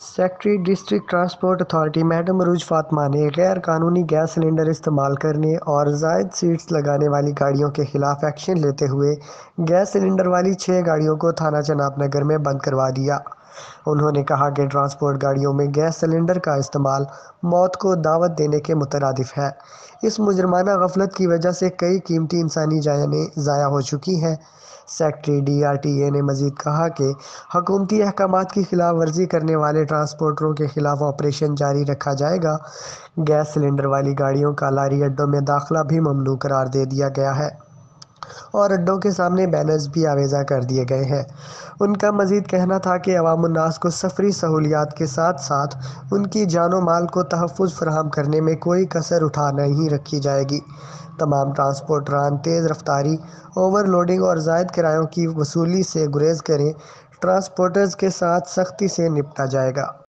Secretary district transport authority madam Urooj Fatima نے غیر قانونی گیس سلنڈر استعمال کرنے اور زائد سیٹس لگانے والی گاڑیوں کے خلاف ایکشن لیتے ہوئے گیس سلنڈر والی 6 گاڑیوں کو تھانہ چناب نگر میں بند کروا دیا۔ انہوں نے کہا کہ ٹرانسپورٹ گاڑیوں میں گیس سلنڈر کا استعمال موت کو دعوت دینے کے مترادف ہے۔ اس مجرمانہ غفلت کی وجہ سے کئی قیمتی انسانی جانیں ضائع ہو چکی ہیں۔ Secretary D R T A نے مزید کہا کہ حکومتی احکامات کی خلاف ورزی کرنے والے ٹرانسپورٹروں کے خلاف آپریشن جاری رکھا جائے گا۔ گیس سلنڈر والی گاڑیوں کا لاری اڈوں میں داخلہ بھی ممنوع قرار دے دیا گیا ہے اور اڈوں کے سامنے بینرز بھی آویزاں کر دیے گئے ہیں۔ ان کا مزید کہنا تھا کہ عوام الناس کو سفری سہولیات کے ساتھ ساتھ ان کی جان و مال کو تحفظ فراہم کرنے میں کوئی کسر اٹھا نہیں رکھی جائے گی۔ تمام ٹرانسپورٹران تیز رفتاری، اوور لوڈنگ اور زائد کرایوں کی وصولی سے گریز کریں۔ ٹرانسپورٹرز کے ساتھ سختی سے نمٹا جائے گا۔